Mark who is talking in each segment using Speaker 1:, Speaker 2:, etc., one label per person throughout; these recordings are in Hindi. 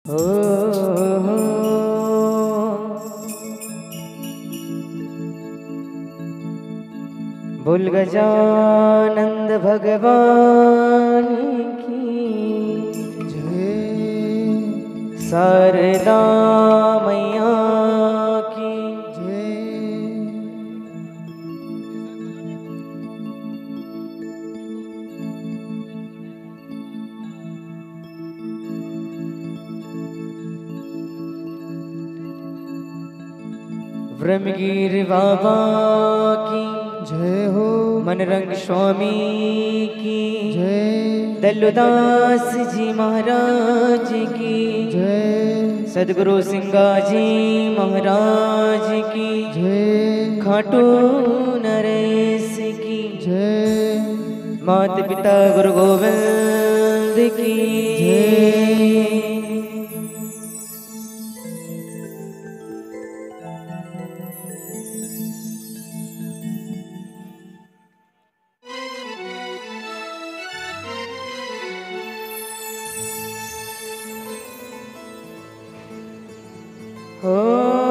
Speaker 1: हो बोल गजानंद भगवान की
Speaker 2: जय।
Speaker 1: शारदा मैया की
Speaker 2: जय।
Speaker 1: ब्रह्मगिर बाबा की
Speaker 2: जय हो।
Speaker 1: मनरंग स्वामी की
Speaker 2: जय।
Speaker 1: दल्लुदास जी महाराज की
Speaker 2: जय।
Speaker 1: सदगुरु सिंगा जी महाराज की
Speaker 2: जय।
Speaker 1: खाटू नरेश की
Speaker 2: जय।
Speaker 1: माता पिता गुरु गोविंद की
Speaker 2: जय।
Speaker 1: हो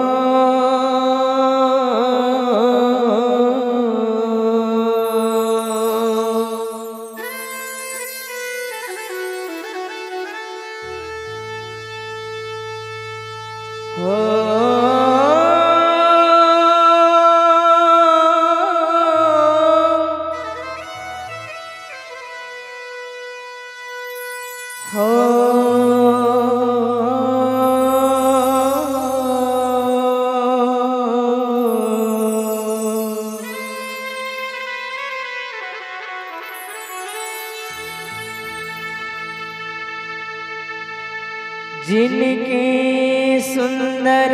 Speaker 1: जिनके सुंदर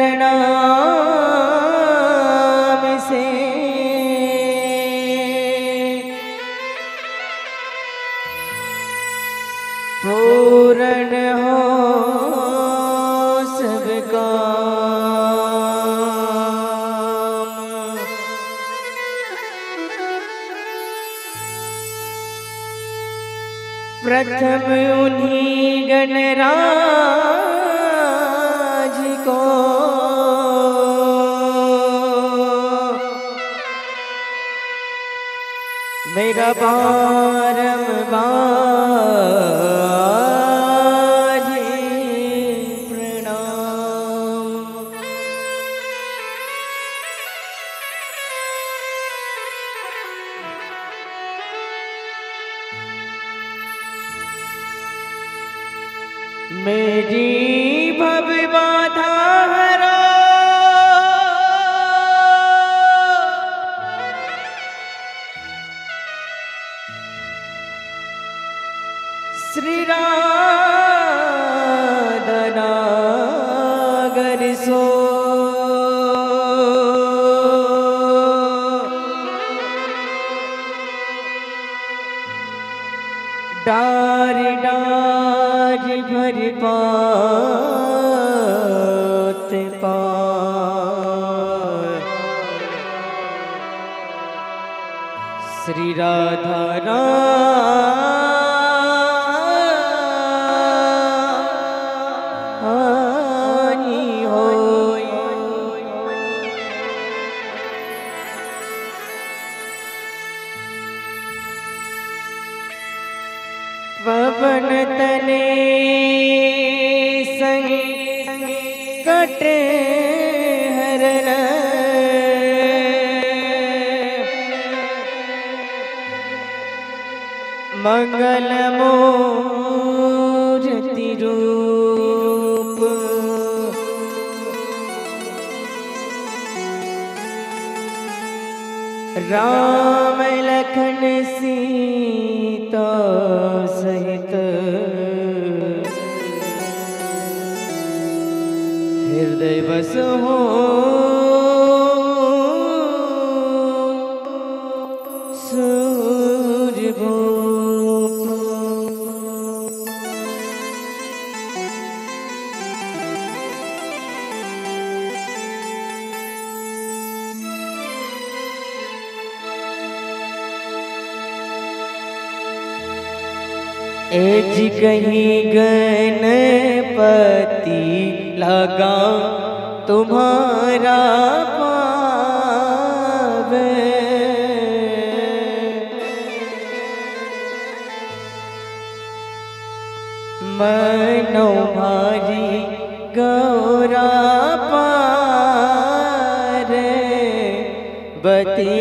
Speaker 1: नाम से पूर्ण हो सब काम। प्रथम उन्हीं गणराज को मेरा बारंबार प्रणाम। मेरी भव बाधा हरा श्री राधनागर सो डार डार भर पात पार श्री राधा रानी होय। पवन तने संकट हरण मंगल मूर्ति रूप राम लखन सीता सहित हृदय बस हो एज कहीं गणपति लगा तुम्हारा पावे, मनो भारी गौरा पारे बती।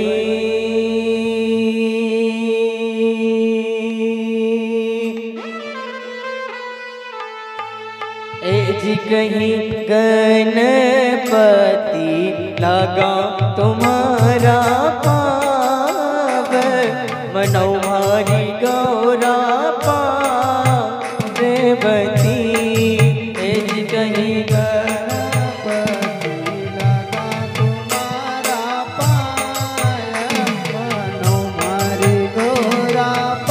Speaker 1: एज कहीं गणपति लगा तुम्हारा पावे, मनो भारी गौरा पावे बती। एज कहीं
Speaker 2: गणपति लगा तुम्हारा पाया, मनो मारी गौरा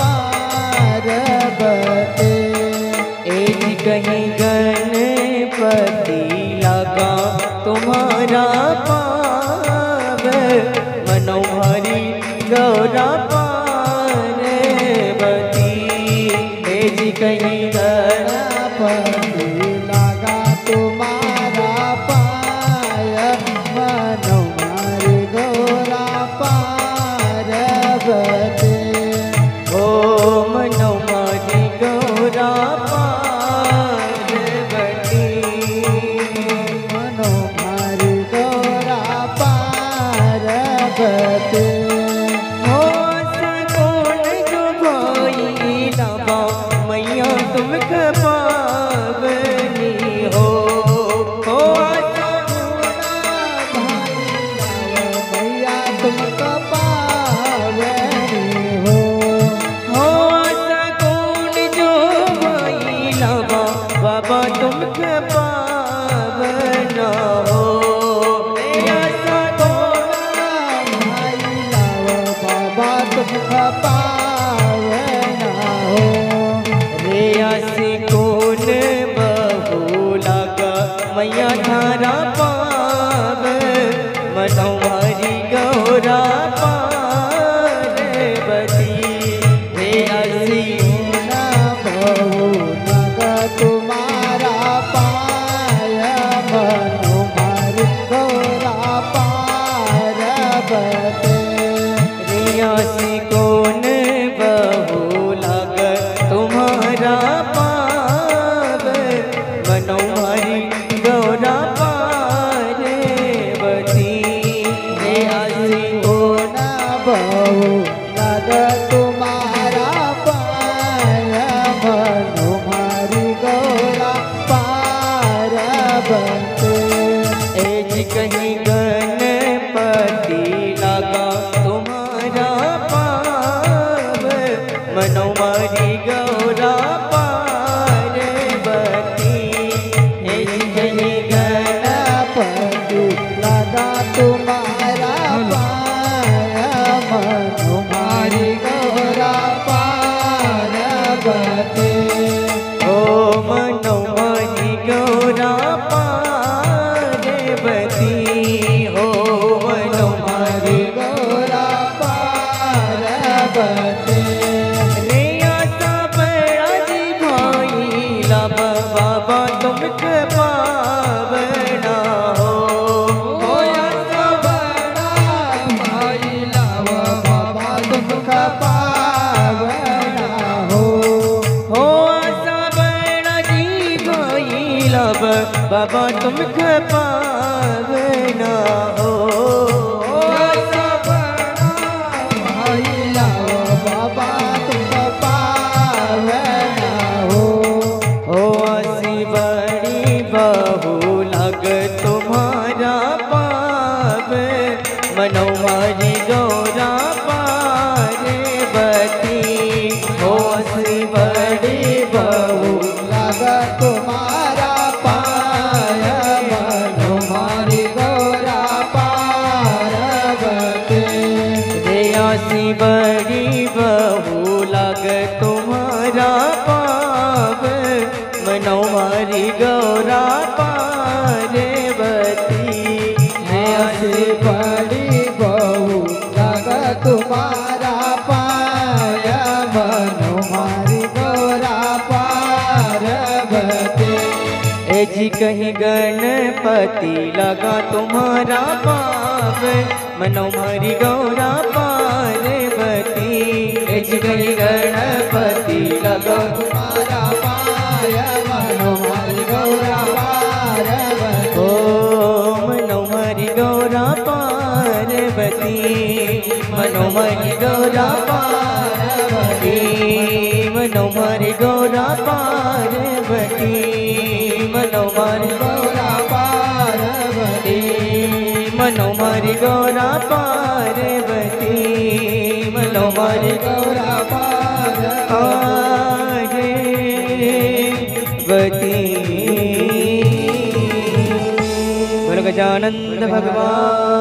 Speaker 2: पार्वती।
Speaker 1: एज कहीं गणपति लगा तुम्हारा पावे, मनो भारी गौरा पार्वती। एज कहीं
Speaker 2: गणपति लगा तुम्हारा पाया, मनो मारी गौरा पार्वती।
Speaker 1: ओ मनो भारी गौरा पार्वती।
Speaker 2: मनो मारी गौरा पार्वती।
Speaker 1: हो सकोन जो भाई लबा मैया तुम पावनी हो। हो
Speaker 2: भैया तुमको पावनी हो।
Speaker 1: हो सकोन जो भाई लबा बाबा तुम पावना हो।
Speaker 2: भाई लाव बाबा तुमको पावना हो।
Speaker 1: रे आसी कौन बहु लगा मैया थारा पाव, मनो मारी गौरा पार्वती। रे आसी
Speaker 2: ना बहु नग तुम्हारा पाया, मनो मारी गौरा पार्वती।
Speaker 1: रे आसी कौन बहु लगा तुम्हारा पाव, मनो मारी गौरा पार्वती। रे आसी
Speaker 2: ना बहु नग तुम्हारा पाया, मनो मारी गौरा पार्वती।
Speaker 1: एज कहीं गणपति लगा तुम्हारा पाव, मनो मारी गौरा पार्वती। एज कहीं
Speaker 2: गणपति लगा तुम्हारा पाया, मनो मारी गौरा पार्वती।
Speaker 1: ओ मनो मारी गौरा पार्वती। हो मनो मारी
Speaker 2: गौरा पार्वती।
Speaker 1: रे आसा बड़ा जी भाई लब बाबा तुमके पावना हो। हो आसा
Speaker 2: बड़ा भाई लाव बाबा तुमका पावना हो।
Speaker 1: हो आसा बड़ा जी भाई लब बाबा तुमके पावना हो।
Speaker 2: आसा बड़ा भाई लाव बाबा तुमका पावना हो।
Speaker 1: हो आसी बड़ी बहु लग तुम्हारा पाव, मनो मारी गौरा पार्वती। हो आसी बड़ी बहु
Speaker 2: लगा तुम्हारा पाया, मनो मारी गौरा पार्वती।
Speaker 1: रे आसी बड़ी बहु लग तुम्हारा पाव, मनो मारी गौरा पार्वती। हे जी कहीं गणपति लगा तुम्हारा पाव मनो हरि गौरा पार्वती। हे जी कहीं गणपति लगा
Speaker 2: तुम्हारा पाय मनो हरि गौरा पार्वती।
Speaker 1: ओ मनो हरि गौरा पार्वती मनो हरि गौरा पार्वती मनो हरि गौरा पार्वती मनो हरि
Speaker 2: गौरा पार्वती
Speaker 1: मनो हरि गौरा पार्वती मनो हरि
Speaker 2: गौरा
Speaker 1: पार्वती। बोलो गजानंद भगवान